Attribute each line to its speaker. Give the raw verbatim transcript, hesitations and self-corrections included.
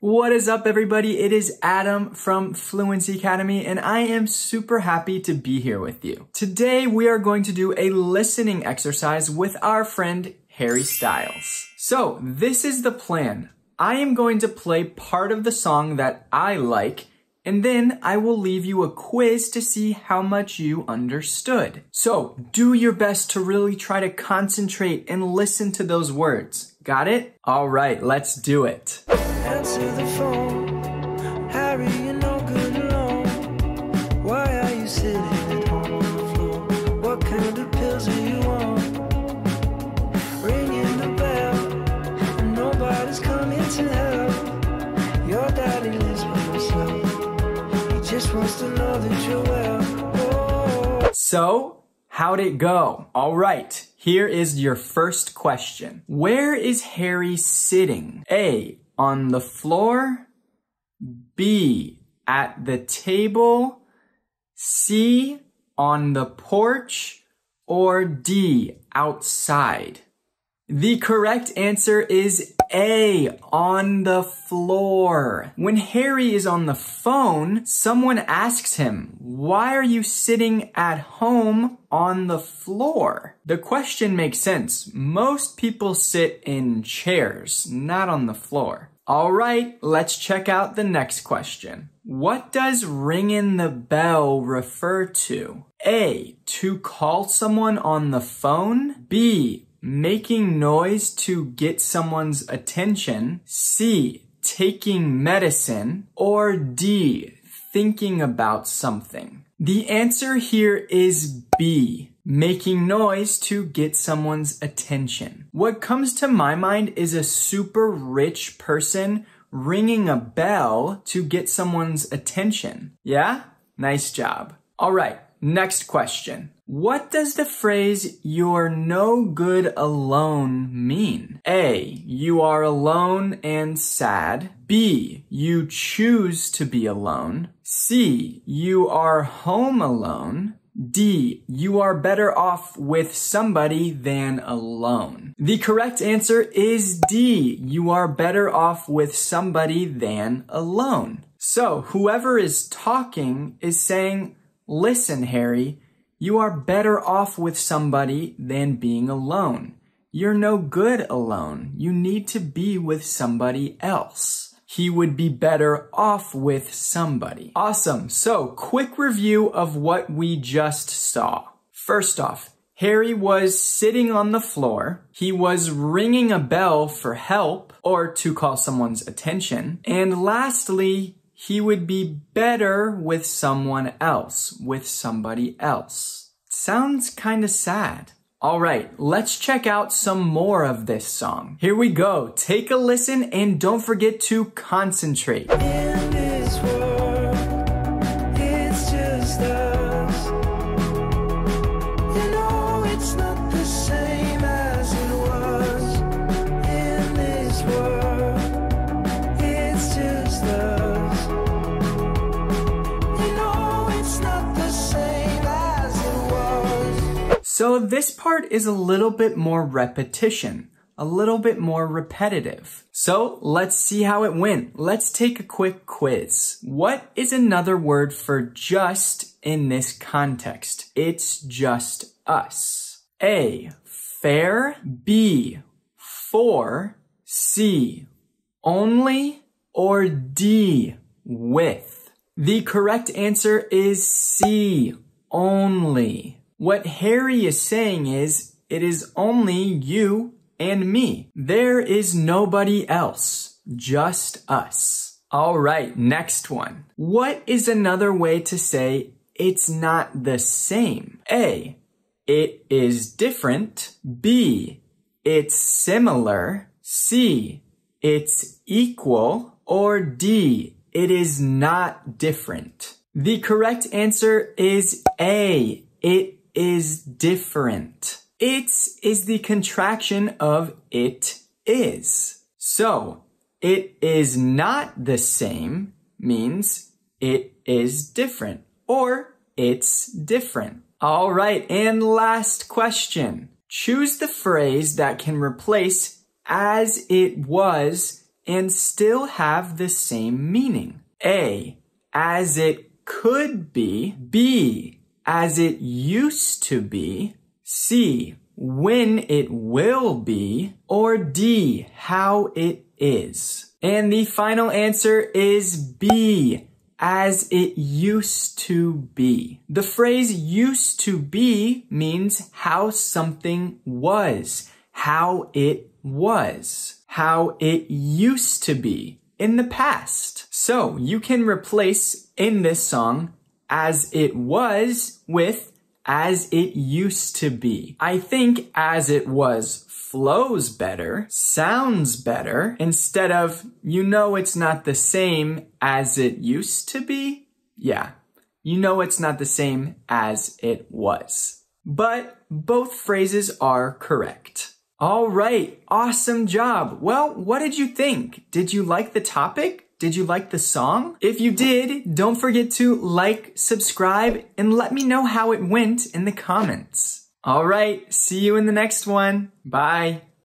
Speaker 1: What is up, everybody? It is Adam from Fluency Academy, and I am super happy to be here with you. Today, we are going to do a listening exercise with our friend Harry Styles. So, this is the plan. I am going to play part of the song that I like, and then I will leave you a quiz to see how much you understood. So, do your best to really try to concentrate and listen to those words. Got it? All right, let's do it.
Speaker 2: Answer the phone, Harry, you're no good alone. Why are you sitting at home on the floor? What kind of pills are you on? Ringing the bell, and nobody's coming to help. Your daddy lives by himself. He just wants to know that you're well. Oh.
Speaker 1: So, how'd it go? All right, here is your first question. Where is Harry sitting? A, on the floor, B, at the table, C, on the porch, or D, outside? The correct answer is A, on the floor. When Harry is on the phone, someone asks him, why are you sitting at home on the floor? The question makes sense. Most people sit in chairs, not on the floor. All right, let's check out the next question. What does ringing the bell refer to? A, to call someone on the phone. B, making noise to get someone's attention. C, taking medicine. Or D, thinking about something. The answer here is B, making noise to get someone's attention. What comes to my mind is a super rich person ringing a bell to get someone's attention. Yeah? Nice job. All right, next question. What does the phrase, you're no good alone mean? A, you are alone and sad. B, you choose to be alone. C, you are home alone. D, you are better off with somebody than alone. The correct answer is D, you are better off with somebody than alone. So whoever is talking is saying, listen, Harry, you are better off with somebody than being alone. You're no good alone. You need to be with somebody else. He would be better off with somebody. Awesome. So, quick review of what we just saw. First off, Harry was sitting on the floor. He was ringing a bell for help or to call someone's attention. And lastly, he would be better with someone else, with somebody else. Sounds kind of sad. All right, let's check out some more of this song. Here we go. Take a listen and don't forget to concentrate.
Speaker 2: In this world, it's just us. You know it's not the same as it was. In this world, it's just us. You know it's not the same as it was.
Speaker 1: So this part is a little bit more repetition, a little bit more repetitive. So let's see how it went. Let's take a quick quiz. What is another word for just in this context? It's just us. A, fair. B, for. C, only. Or D, with. The correct answer is C, only. What Harry is saying is, it is only you and me. There is nobody else, just us. All right, next one. What is another way to say it's not the same? A, it is different. B, it's similar. C, it's equal. Or D, it is not different. The correct answer is A, it is different. It's is the contraction of it is. So, it is not the same means it is different or it's different. All right, and last question. Choose the phrase that can replace as it was and still have the same meaning? A, as it could be. B, as it used to be. C, when it will be. Or D, how it is. And the final answer is B, as it used to be. The phrase used to be means how something was, how it was, how it used to be in the past. So you can replace in this song as it was with as it used to be. I think as it was flows better, sounds better, instead of, you know it's not the same as it used to be. Yeah, you know it's not the same as it was. But both phrases are correct. All right, awesome job. Well, what did you think? Did you like the topic? Did you like the song? If you did, don't forget to like, subscribe, and let me know how it went in the comments. All right, see you in the next one. Bye.